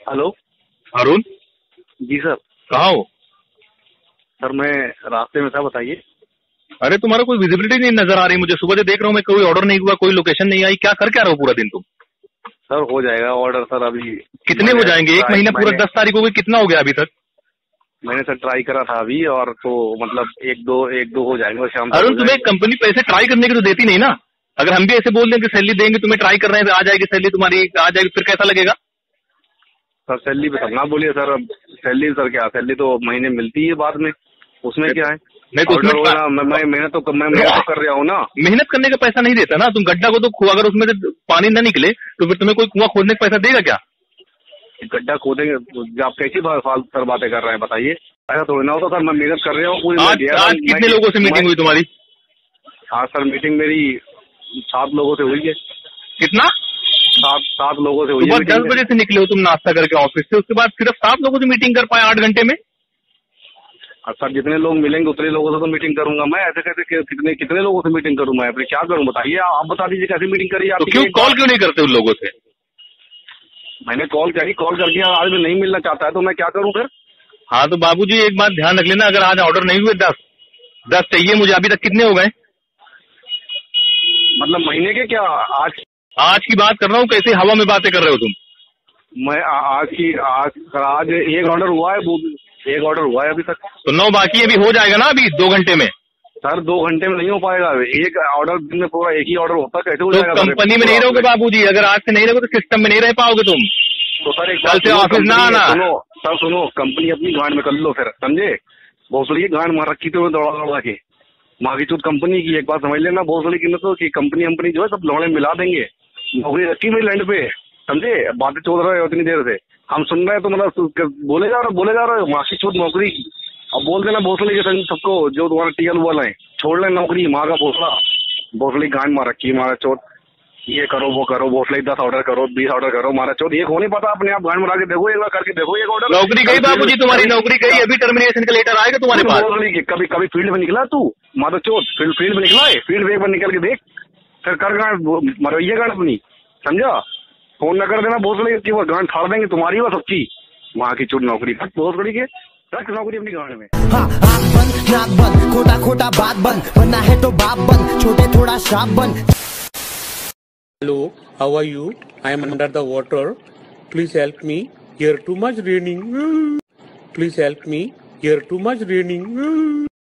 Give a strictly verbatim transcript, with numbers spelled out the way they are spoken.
Hello. Arun, जी sir. कहाँ हो? Sir मैं रास्ते में था, बताइए। अरे तुम्हारा कोई विजिबिलिटी नहीं नजर आ रही मुझे। सुबह से देख रहा हूँ मैं, कोई ऑर्डर नहीं हुआ, कोई लोकेशन नहीं आई। क्या कर क्या रहे हो पूरा दिन तुम? सर हो जाएगा ऑर्डर सर अभी। कितने हो जाएंगे? एक महीना पूरा, मैंने दस तारीख हो गई, कितना हो गया अभी तक? मैंने सर ट्राई करा था अभी, और तो मतलब एक दो एक दो हो जाएंगे शाम तक। अरुण, तुम्हें कंपनी पैसे ट्राई करने की तो देती नहीं ना। अगर हम भी ऐसे बोल दें कि सैलरी देंगे, तुम्हें ट्राई कर रहे हैं, आ जाएगी सैलरी तुम्हारी, आ जाएगी, फिर कैसा लगेगा? सर सैलरी पे सर ना बोलिए सर। अब सैलरी सर क्या, सैलरी तो महीने मिलती है बाद में, उसमें क्या है। नहीं तो उसमें होगा ना, मैं मेहनत तो मैं मेहनत तो कर रहा हूँ ना। मेहनत करने का पैसा नहीं देता ना। तुम गड्ढा को तो, अगर उसमें से पानी न निकले तो फिर तुम्हें कोई कुआं खोदने का पैसा देगा क्या? गड्ढा खोदेंगे? आप कैसी सर बातें कर रहे हैं, बताइए। ऐसा थोड़ी ना होता सर, मैं मेहनत कर रहा हूँ पूरी। आज, आज कितने लोगों से मीटिंग हुई तुम्हारी? आज सर मीटिंग मेरी सात लोगों से हुई है। कितना? सात सात लोगों से हुई है। सुबह दस बजे से निकले हो तुम नाश्ता करके ऑफिस से, उसके बाद सिर्फ सात लोगों से मीटिंग कर पाए आठ घंटे में? सर जितने लोग मिलेंगे उतने लोगों से तो मीटिंग करूंगा मैं। ऐसे कैसे कितने कितने लोगों से मीटिंग करूं मैं? अपने क्या करूं बताइए, आप बता दीजिए कैसे मीटिंग करिए। तो क्यों कॉल क्यों नहीं करते उन लोगों से? मैंने कॉल करी, कॉल करके आज में नहीं मिलना चाहता है तो मैं क्या करूं फिर? हाँ तो बाबूजी एक बात ध्यान रख लेना, अगर आज ऑर्डर नहीं हुए, दस दस चाहिए मुझे। अभी तक कितने हो गए? मतलब महीने के क्या? आज आज की बात कर रहा हूँ। कैसे हवा में बातें कर रहे हो तुम? मैं आ, आज की आज आज एक ऑर्डर हुआ है, वो एक ऑर्डर हुआ है अभी तक। तो नौ बाकी अभी हो जाएगा ना, अभी दो घंटे में। सर दो घंटे में नहीं हो पाएगा, एक ऑर्डर दिन में पूरा एक ही ऑर्डर होता, कैसे हो तो जाएगा? कंपनी में नहीं रहोगे बाबूजी? अगर आज से नहीं रहोगे तो सिस्टम में नहीं रह पाओगे तुम। तो सर एक कल से ऑफिस ना आना। सुनो सर, सुनो, कंपनी अपनी गांड में कर लो फिर, समझे? भोसड़ी गांड मार रखी थी दौड़ा दौड़ा के, माँ की चूत कंपनी की। एक बात समझ लेना भोसड़ी की, तो कि कंपनी कंपनी जो है सब लौड़े मिला देंगे। नौकरी रखी मेरी लैंड पे, समझे? बातें चोद रहे हो इतनी देर से, हम सुन रहे हैं तो मतलब बोले जा रहे हो बोले जा रहे हो माँ की चूत नौकरी। अब बोल देना भोसड़ी के संग सबको, जो तुम्हारा टीएल वाला है, छोड़ ले नौकरी, माँ का भोसड़ा। भोसड़ी गांड मार रखी मारा चोत, ये करो वो करो, भोसड़ी दस ऑर्डर करो, बीस ऑर्डर करो, मारा चोत। ये हो नहीं पता, अपने आप गांड मारा के देखो, एक बार करके देखो एक ऑर्डर। नौकरी गई बाबूजी, तुम्हारी नौकरी गई। अभी टर्मिनेशन का लेटर आएगा तुम्हारे पास। कभी कभी फील्ड में निकला तू माता चोत? फील्ड फील्ड में निकला है, फील्ड एक बार निकल के देख, फिर कर गांड मरवैया गांड अपनी, समझा? फोन न कर देना भोसड़ी की, वो गांड फाड़ देंगे तुम्हारी वो सबकी। वहाँ की चुट नौकरी भोसड़ी के, रख नौकरी अपनी गांड में। हाँ, आँख बंद नाक बंद, खोटा खोटा बात बंद, बनना है तो बाप बंद, छोटे थोड़ा शाप बंद। Hello, how are you? I am under the water. Please help me. Here too much raining. Please help me. Here too much raining.